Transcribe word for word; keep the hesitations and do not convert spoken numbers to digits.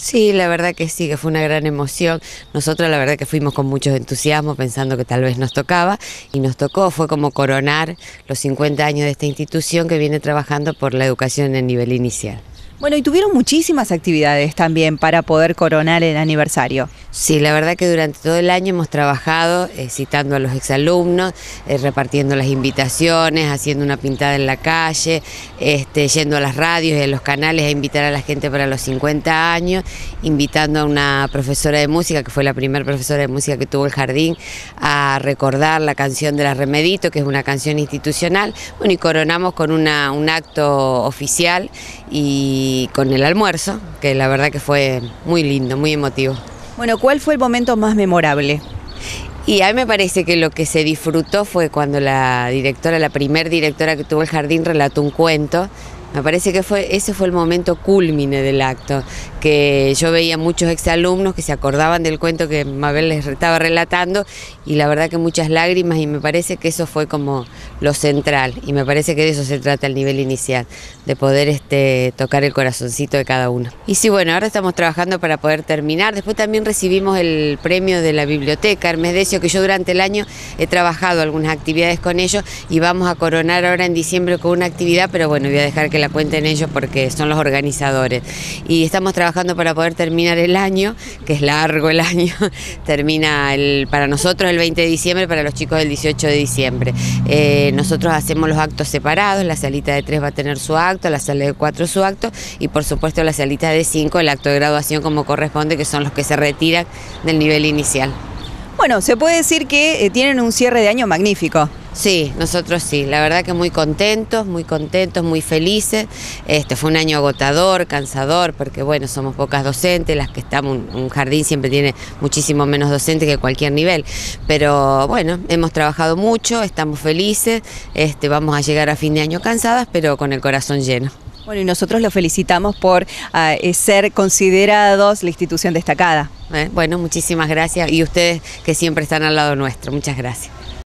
Sí, la verdad que sí, que fue una gran emoción. Nosotros la verdad que fuimos con mucho entusiasmo pensando que tal vez nos tocaba y nos tocó, fue como coronar los cincuenta años de esta institución que viene trabajando por la educación en nivel inicial. Bueno, y tuvieron muchísimas actividades también para poder coronar el aniversario. Sí, la verdad que durante todo el año hemos trabajado eh, citando a los exalumnos, eh, repartiendo las invitaciones, haciendo una pintada en la calle, este, yendo a las radios y a los canales a invitar a la gente para los cincuenta años, invitando a una profesora de música, que fue la primera profesora de música que tuvo el jardín, a recordar la canción de la Remedito, que es una canción institucional. Bueno, y coronamos con una, un acto oficial y con el almuerzo, que la verdad que fue muy lindo, muy emotivo. Bueno, ¿cuál fue el momento más memorable? Y a mí me parece que lo que se disfrutó fue cuando la directora, la primer directora que tuvo el jardín, relató un cuento. Me parece que fue, ese fue el momento cúlmine del acto, que yo veía muchos exalumnos que se acordaban del cuento que Mabel les estaba relatando y la verdad que muchas lágrimas, y me parece que eso fue como lo central, y me parece que de eso se trata el nivel inicial, de poder este, tocar el corazoncito de cada uno. Y sí, bueno, ahora estamos trabajando para poder terminar. Después también recibimos el premio de la biblioteca Hermes Decio, que yo durante el año he trabajado algunas actividades con ellos y vamos a coronar ahora en diciembre con una actividad, pero bueno, voy a dejar que la cuenten ellos porque son los organizadores. Y estamos trabajando para poder terminar el año, que es largo el año, termina el, para nosotros el veinte de diciembre, para los chicos el dieciocho de diciembre. Eh, nosotros hacemos los actos separados, la salita de tres va a tener su acto, la sala de cuatro su acto, y por supuesto la salita de cinco el acto de graduación como corresponde, que son los que se retiran del nivel inicial. Bueno, se puede decir que eh, tienen un cierre de año magnífico. Sí, nosotros sí, la verdad que muy contentos, muy contentos, muy felices. Este fue un año agotador, cansador, porque bueno, somos pocas docentes, las que estamos, un, un jardín siempre tiene muchísimo menos docentes que cualquier nivel, pero bueno, hemos trabajado mucho, estamos felices, este, vamos a llegar a fin de año cansadas, pero con el corazón lleno. Bueno, y nosotros los felicitamos por uh, ser considerados la institución destacada. Eh, bueno, muchísimas gracias, y ustedes que siempre están al lado nuestro, muchas gracias.